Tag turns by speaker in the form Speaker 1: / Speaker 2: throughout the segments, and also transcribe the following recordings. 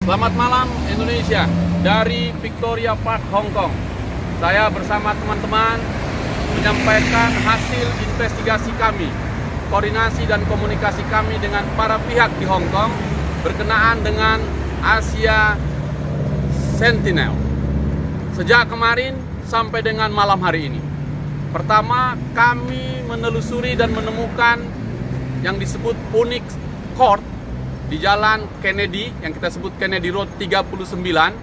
Speaker 1: Selamat malam Indonesia dari Victoria Park, Hong Kong. Saya bersama teman-teman menyampaikan hasil investigasi kami, koordinasi dan komunikasi kami dengan para pihak di Hong Kong berkenaan dengan Asia Sentinel sejak kemarin sampai dengan malam hari ini. Pertama, kami menelusuri dan menemukan yang disebut Phoenix Court di Jalan Kennedy, yang kita sebut Kennedy Road 39,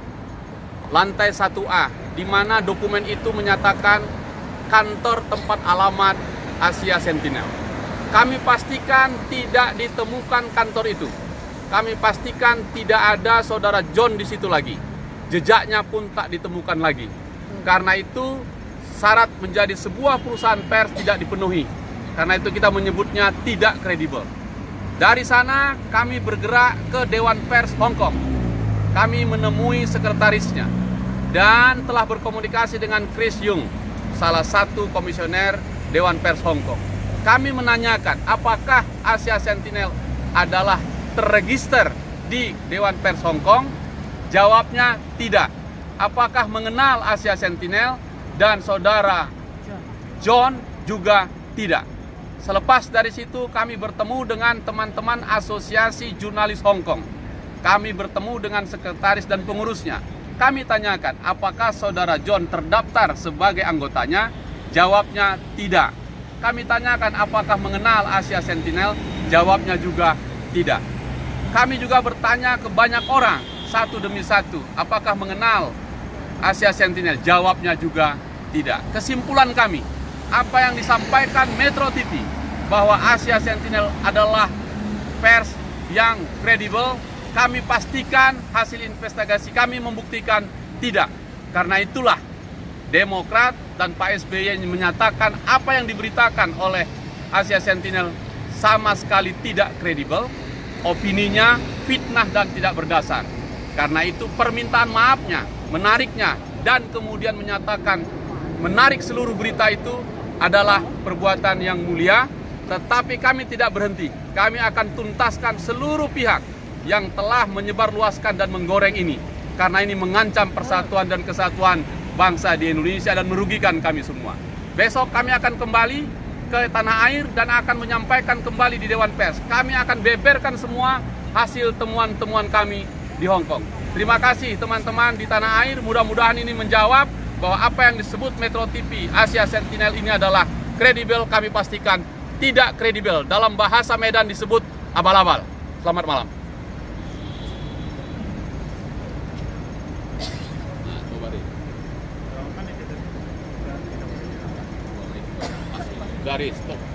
Speaker 1: lantai 1A, di mana dokumen itu menyatakan kantor tempat alamat Asia Sentinel. Kami pastikan tidak ditemukan kantor itu. Kami pastikan tidak ada saudara John di situ lagi. Jejaknya pun tak ditemukan lagi. Karena itu, syarat menjadi sebuah perusahaan pers tidak dipenuhi. Karena itu kita menyebutnya tidak kredibel. Dari sana kami bergerak ke Dewan Pers Hong Kong. Kami menemui sekretarisnya dan telah berkomunikasi dengan Chris Yung, salah satu komisioner Dewan Pers Hong Kong. Kami menanyakan apakah Asia Sentinel adalah terregister di Dewan Pers Hong Kong. Jawabnya tidak. Apakah mengenal Asia Sentinel, dan saudara John juga tidak. Selepas dari situ kami bertemu dengan teman-teman Asosiasi Jurnalis Hong Kong. Kami bertemu dengan sekretaris dan pengurusnya. Kami tanyakan apakah saudara John terdaftar sebagai anggotanya. Jawabnya tidak. Kami tanyakan apakah mengenal Asia Sentinel. Jawabnya juga tidak. Kami juga bertanya ke banyak orang satu demi satu, apakah mengenal Asia Sentinel. Jawabnya juga tidak. Kesimpulan kami, apa yang disampaikan Metro TV bahwa Asia Sentinel adalah pers yang kredibel, kami pastikan hasil investigasi kami membuktikan tidak. Karena itulah Demokrat dan Pak SBY menyatakan apa yang diberitakan oleh Asia Sentinel sama sekali tidak kredibel, opininya fitnah dan tidak berdasar. Karena itu permintaan maafnya, menariknya, dan kemudian menyatakan menarik seluruh berita itu adalah perbuatan yang mulia, tetapi kami tidak berhenti. Kami akan tuntaskan seluruh pihak yang telah menyebarluaskan dan menggoreng ini, karena ini mengancam persatuan dan kesatuan bangsa di Indonesia dan merugikan kami semua. Besok kami akan kembali ke tanah air dan akan menyampaikan kembali di Dewan Pers. Kami akan beberkan semua hasil temuan-temuan kami di Hong Kong. Terima kasih teman-teman di tanah air, mudah-mudahan ini menjawab bahwa apa yang disebut Metro TV Asia Sentinel ini adalah kredibel. Kami pastikan tidak kredibel. Dalam bahasa Medan disebut abal-abal. Selamat malam. Garis stop.